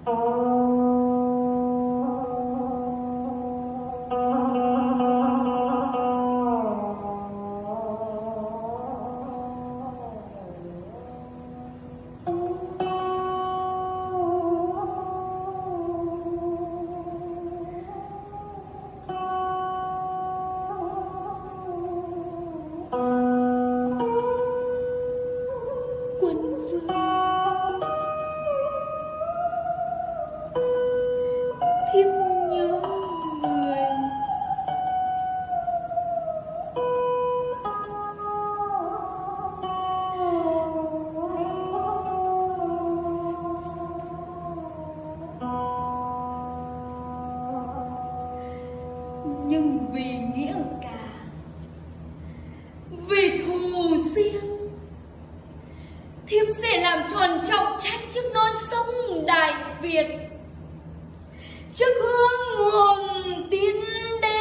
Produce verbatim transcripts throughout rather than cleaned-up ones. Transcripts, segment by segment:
Nhưng vì nghĩa cả, vì thù riêng, thiếp sẽ làm tròn trọng trách trước non sông Đại Việt, trước hương hồn tiên đế.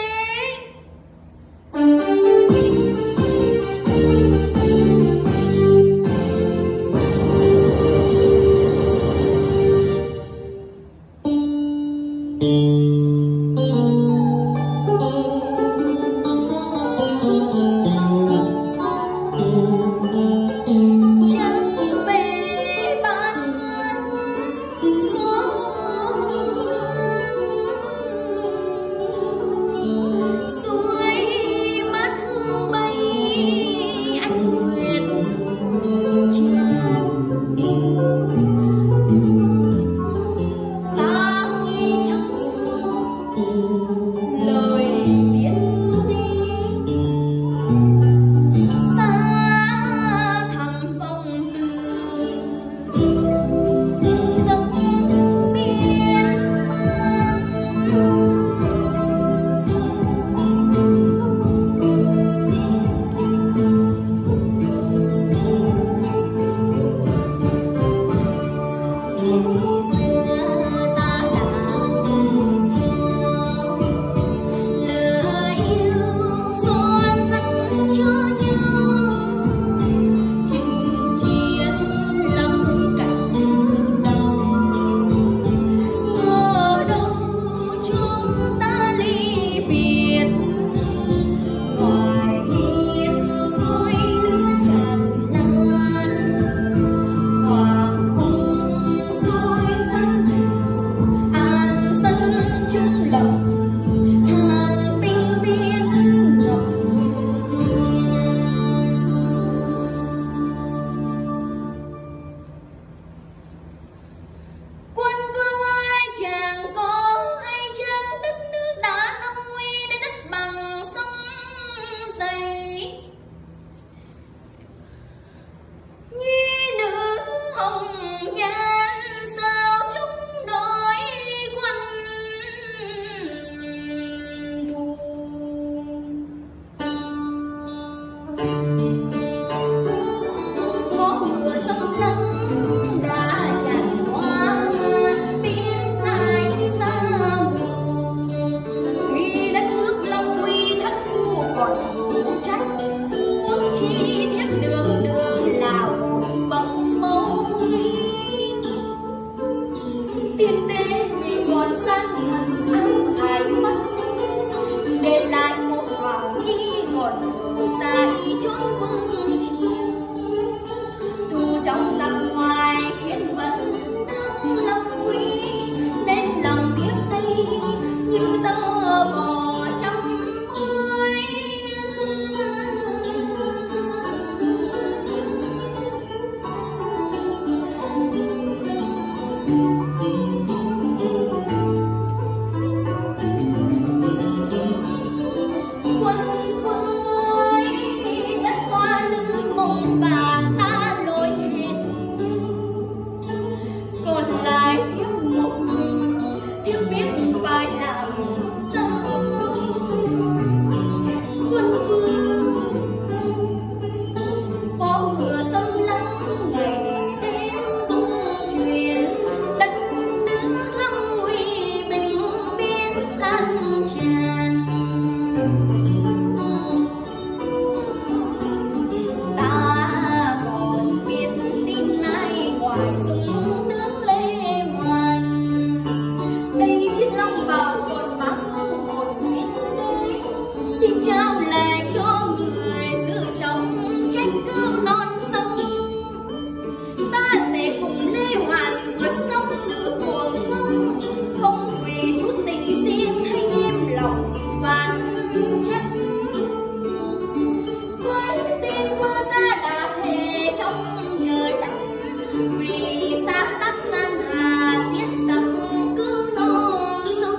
vì sáng tác san hà xiết sập cứ non sông.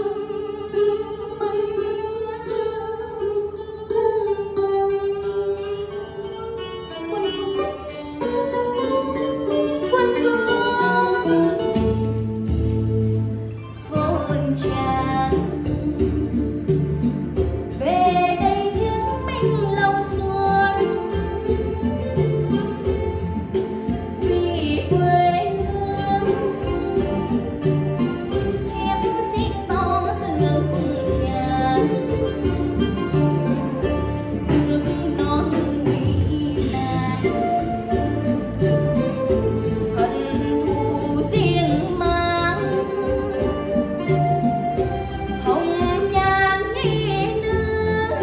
Quân vương hồn tràn về đây chứng minh lòng xuân, vì quê hương thiếp xin to tường cùng tràn nước non nguy nan. Hận thù riêng mang hồng nhan nghi nương,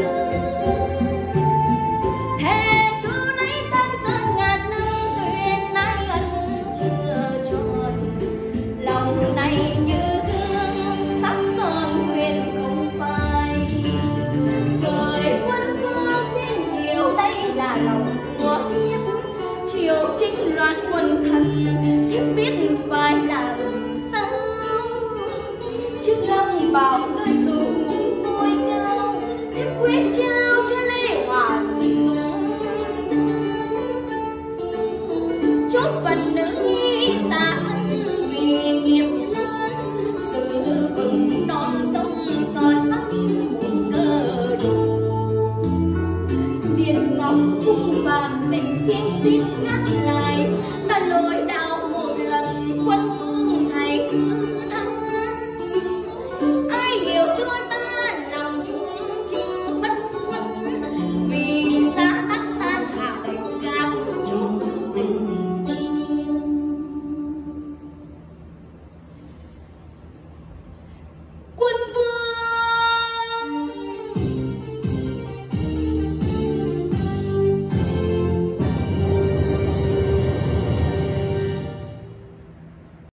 thề cứ lấy sang sơn ngàn năm xuyên nay ân chưa tròn. Lòng này như thương sắc son huyền không phai. Trời quân vương xin hiểu đây là lòng của thiếp, triều chính loạn quần thần thiếp biết phải làm sao. Chứ lòng bảo nơi tù nuôi cao, thiếp quyết trao cho Lê Hoàng Dung. Chốt phần nữ nhi xa thân vì nghiệp lớn, sự vững non sông soi sắc một cơ đồ. Điện ngọc cung vàng tình xin xin